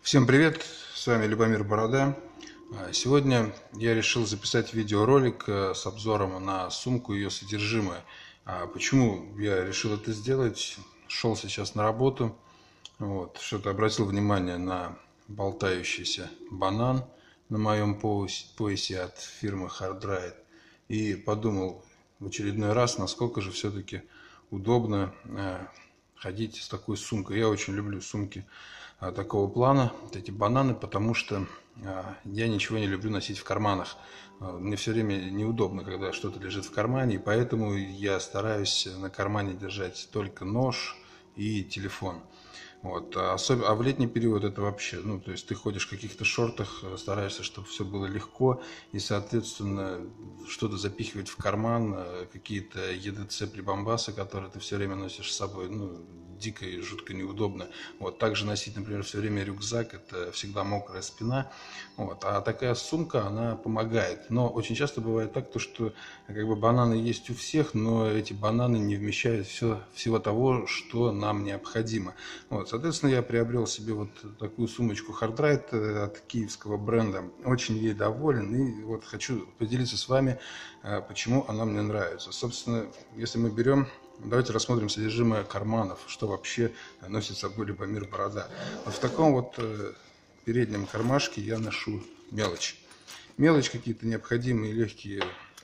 Всем привет, с вами Любомир Борода. Сегодня я решил записать видеоролик с обзором на сумку и ее содержимое. Почему я решил это сделать? Шел сейчас на работу, что-то обратил внимание на болтающийся банан на моем поясе от фирмы Hardride и подумал в очередной раз, насколько же все-таки удобно ходить с такой сумкой. Я очень люблю сумки такого плана, вот эти бананы, потому что я ничего не люблю носить в карманах. Мне все время неудобно, когда что-то лежит в кармане, и поэтому я стараюсь на кармане держать только нож и телефон. А в летний период это вообще, то есть ты ходишь в каких-то шортах, стараешься, чтобы все было легко, и, соответственно, что-то запихивать в карман, какие-то ЕДЦ-прибамбасы, которые ты все время носишь с собой, дико и жутко неудобно. Также носить, например, все время рюкзак, это всегда мокрая спина. А такая сумка, она помогает. Но очень часто бывает так, что бананы есть у всех, но эти бананы не вмещают всего того, что нам необходимо. Соответственно, я приобрел себе вот такую сумочку Hardride от киевского бренда. Очень ей доволен и хочу поделиться с вами, почему она мне нравится. Собственно, если мы берем, давайте рассмотрим содержимое карманов, что вообще носит с собой Любомир Борода. В таком переднем кармашке я ношу мелочь. Мелочь, какие-то необходимые легкие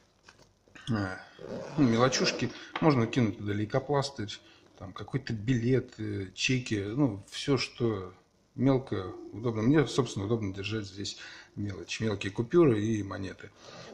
мелочушки. Можно кинуть туда лейкопластырь, какой-то билет, чеки, все, что мелко, удобно. Мне, собственно, удобно держать здесь мелочь, мелкие купюры и монеты.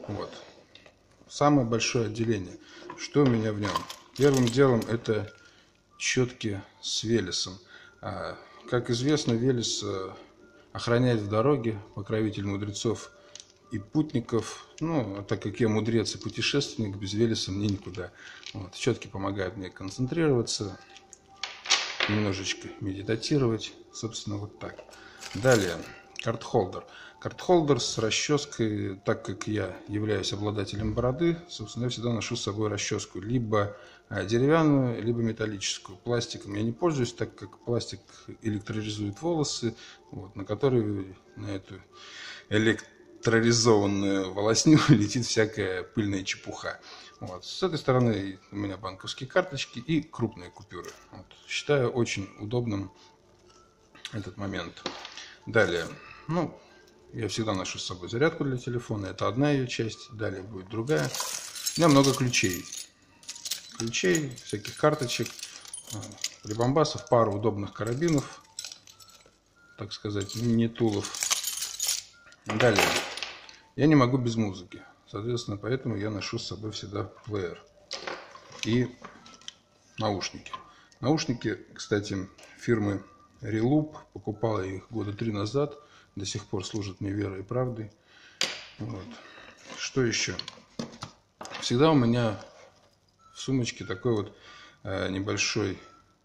Самое большое отделение. Что у меня в нем? Первым делом это щетки с Велесом. Как известно, Велес охраняет в дороге, покровитель мудрецов и путников. Так как я мудрец и путешественник, без Велеса мне никуда. Щетки помогают мне концентрироваться, немножечко медитировать. Собственно, так. Далее, карт-холдер. Карт-холдер с расческой. Так как я являюсь обладателем бороды, собственно, я всегда ношу с собой расческу. Либо деревянную, либо металлическую. Пластиком я не пользуюсь, так как пластик электролизует волосы, на эту электролизованную волосню летит всякая пыльная чепуха. С этой стороны у меня банковские карточки и крупные купюры. Считаю очень удобным этот момент. Далее, я всегда ношу с собой зарядку для телефона. Это одна ее часть. Далее будет другая. У меня много ключей. Ключей, всяких карточек, прибамбасов, пару удобных карабинов, так сказать, мини-тулов. Далее, я не могу без музыки. Соответственно, поэтому я ношу с собой всегда плеер и наушники. Наушники, кстати, фирмы Reloop. Покупал я их года 3 назад. До сих пор служат мне верой и правдой. Что еще? Всегда у меня в сумочке такой небольшой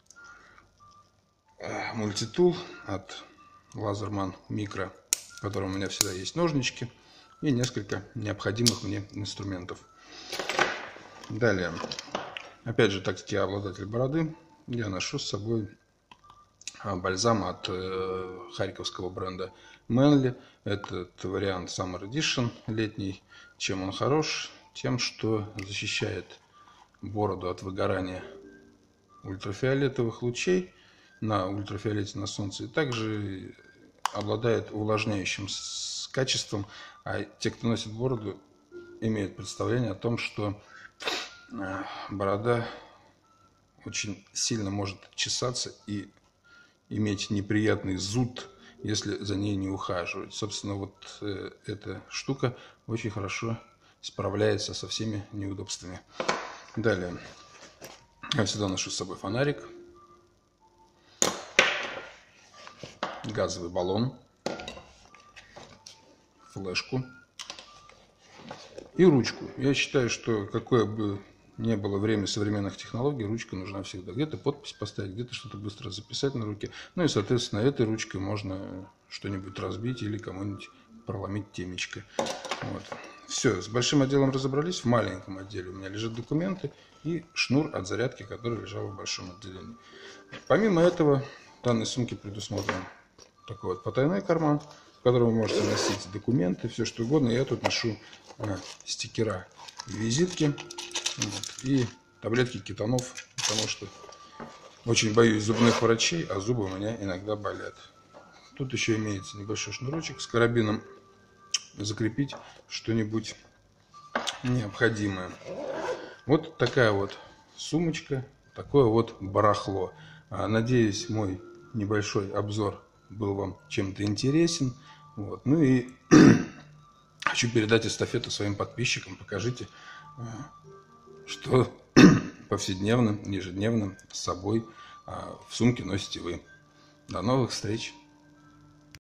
мультитул от Laserman Micro, в котором у меня всегда есть ножнички и несколько необходимых мне инструментов. Далее, опять же, так как я обладатель бороды, я ношу с собой бальзам от харьковского бренда Manly. Этот вариант Summer Edition летний. Чем он хорош? Тем, что защищает бороду от выгорания ультрафиолетовых лучей на ультрафиолете на солнце, и также обладает увлажняющим качеством. А те, кто носит бороду, имеют представление о том, что борода очень сильно может чесаться и иметь неприятный зуд, если за ней не ухаживать. Собственно, эта штука очень хорошо справляется со всеми неудобствами. Далее, я всегда ношу с собой фонарик, газовый баллон, флешку и ручку. Я считаю, что какое бы ни было время современных технологий, ручка нужна всегда. Где-то подпись поставить, где-то что-то быстро записать на руке. И, соответственно, этой ручкой можно что-нибудь разбить или кому-нибудь проломить темечко. Все, с большим отделом разобрались. В маленьком отделе у меня лежат документы и шнур от зарядки, который лежал в большом отделении. Помимо этого, в данной сумке предусмотрен такой вот потайной карман, в котором вы можете носить документы, все что угодно. Я тут ношу стикера и визитки, вот, и таблетки кетонов, потому что очень боюсь зубных врачей, а зубы у меня иногда болят. Тут еще имеется небольшой шнурочек с карабином, закрепить что-нибудь необходимое. Вот такая вот сумочка, такое вот барахло. Надеюсь, мой небольшой обзор был вам чем-то интересен. Вот. Ну и хочу передать эстафету своим подписчикам. Покажите, что повседневно, ежедневно с собой в сумке носите вы. До новых встреч!